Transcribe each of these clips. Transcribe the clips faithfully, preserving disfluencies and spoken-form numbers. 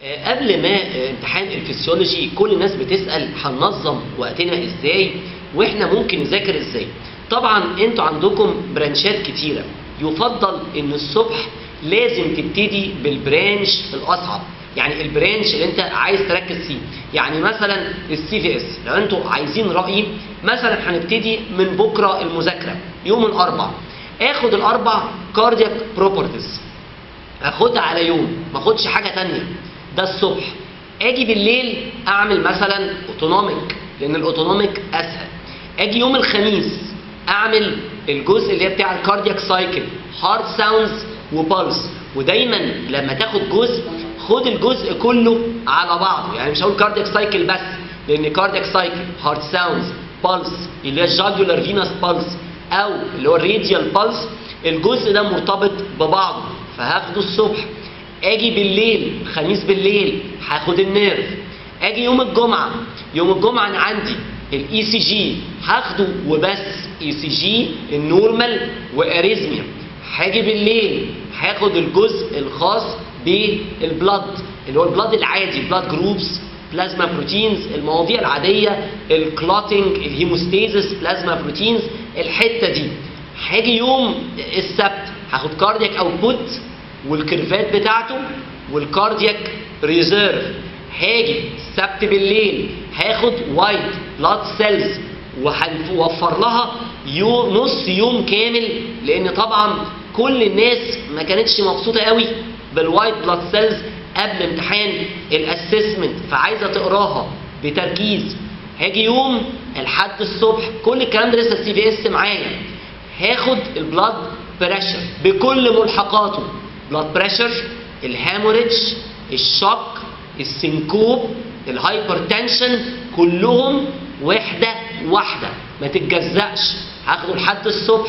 آه، قبل ما آه، امتحان الفسيولوجي كل الناس بتسأل هننظم وقتنا ازاي واحنا ممكن نذاكر ازاي. طبعا انتوا عندكم برانشات كتيرة، يفضل ان الصبح لازم تبتدي بالبرانش الاصعب، يعني البرانش اللي انت عايز تركز فيه. يعني مثلا السي في اس، لو انتوا عايزين رأيي مثلا هنبتدي من بكرة المذاكرة يوم الاربع، اخد الاربع كاردياك بروبرتيز اخدها على يوم، ما اخدش حاجة تانية، ده الصبح. اجي بالليل اعمل مثلا اوتونوميك لان الاوتونوميك اسهل. اجي يوم الخميس اعمل الجزء اللي هي بتاع الكاردياك سايكل، هارت ساوندز وبالس. ودايما لما تاخد جزء خد الجزء كله على بعضه، يعني مش هقول كاردياك سايكل بس، لان كاردياك سايكل، هارت ساوندز، بالس اللي هي الجاجولار فينوس بالس او اللي هو الراديال بالس، الجزء ده مرتبط ببعضه فهاخده الصبح. اجي بالليل خميس بالليل هاخد النيرف. اجي يوم الجمعه، يوم الجمعه انا عندي الاي سي جي هاخده وبس، اي سي جي النورمال واريزميا. هاجي بالليل هاخد الجزء الخاص بالبلد اللي هو البلد العادي، بلاد جروبس، بلازما بروتينز، المواضيع العاديه، الكلوتنج، الهيموستاسيس، بلازما بروتينز، الحته دي. هاجي يوم السبت هاخد كاردياك اوتبوت والكيرفات بتاعته والكاردياك ريزيرف. هاجي السبت بالليل هاخد وايت بلاد سيلز وهنوفر لها يوم، نص يوم كامل، لان طبعا كل الناس ما كانتش مبسوطه قوي بالوايت بلاد سيلز قبل امتحان الاسسمنت فعايزه تقراها بتركيز. هاجي يوم الحد الصبح، كل الكلام ده لسه السي في اس معايا، هاخد البلاد بريشر بكل ملحقاته، بلاد بريشر، الهاموريدج، الشوك، السنكوب، الهايبرتنشن، كلهم واحده واحده ما تتجزأش. هاخده لحد الصبح.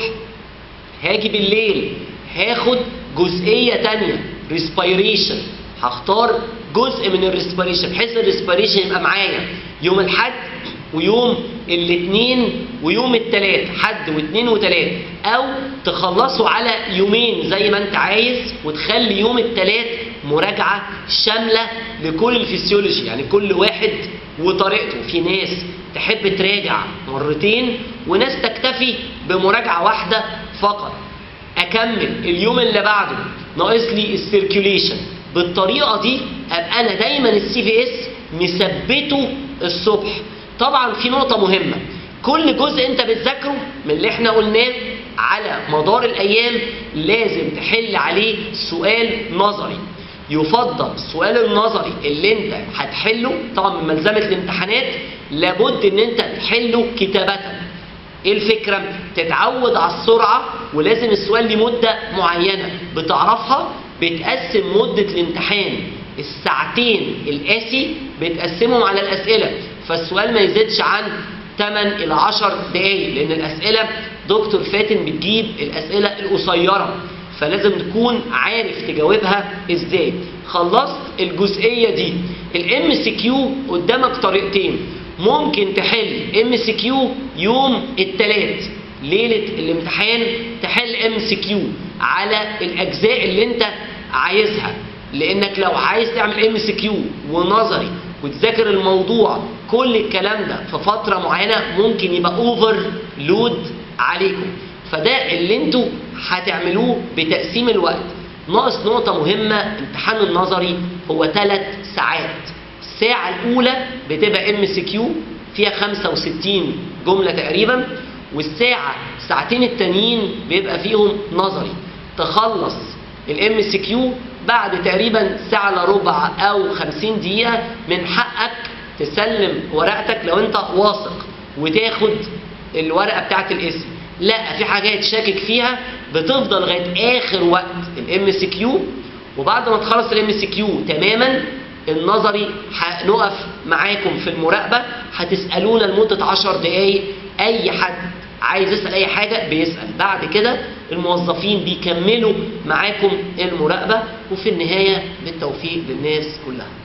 هاجي بالليل هاخد جزئيه تانية، ريسبيريشن، هختار جزء من الريسبيريشن بحيث الريسبيريشن يبقى معايا يوم الحد ويوم الاثنين ويوم الثلاث، حد واثنين وثلاث، او تخلصوا على يومين زي ما انت عايز وتخلي يوم الثلاث مراجعه شامله لكل الفسيولوجي، يعني كل واحد وطريقته. في ناس تحب تراجع مرتين وناس تكتفي بمراجعه واحده فقط. اكمل اليوم اللي بعده ناقص لي السيركيوليشن. بالطريقه دي ابقى انا دايما السي في اس مثبته الصبح. طبعا في نقطه مهمه، كل جزء انت بتذاكره من اللي احنا قلناه على مدار الايام لازم تحل عليه سؤال نظري. يفضل السؤال النظري اللي انت هتحله طبعا من ملزمه الامتحانات لابد ان انت تحله كتابه. ايه الفكره؟ تتعود على السرعه، ولازم السؤال ليه مده معينه بتعرفها. بتقسم مده الامتحان الساعتين القاسي بتقسمهم على الاسئله، فالسؤال ما يزيدش عن ثمانية إلى عشر دقايق، لان الاسئله دكتور فاتن بتجيب الاسئله القصيره فلازم تكون عارف تجاوبها ازاي. خلصت الجزئيه دي. الام سي كيو قدامك طريقتين، ممكن تحل ام سي كيو يوم الثلاث ليله الامتحان تحل ام سي كيو على الاجزاء اللي انت عايزها، لانك لو عايز تعمل ام سي كيو ونظري وتذاكر الموضوع كل الكلام ده في فتره معينه ممكن يبقى اوفر لود عليكم، فده اللي انتوا هتعملوه بتقسيم الوقت. ناقص نقطه مهمه، امتحان النظري هو ثلاث ساعات. الساعه الاولى بتبقى ام سي كيو فيها خمسة وستين جمله تقريبا، والساعه ساعتين التانيين بيبقى فيهم نظري. تخلص الام سي كيو بعد تقريبا ساعه الا ربع او خمسين دقيقه، من حقك تسلم ورقتك لو انت واثق وتاخد الورقه بتاعت الاسم. لا، في حاجات شاكك فيها بتفضل لغايه اخر وقت الام سي كيو، وبعد ما تخلص الام سي كيو تماما النظري هنقف معاكم في المراقبه، هتسالونا لمده عشر دقائق. اي حد عايز يسال اي حاجه بيسال، بعد كده الموظفين بيكملوا معاكم المراقبه، وفي النهايه بالتوفيق للناس كلها.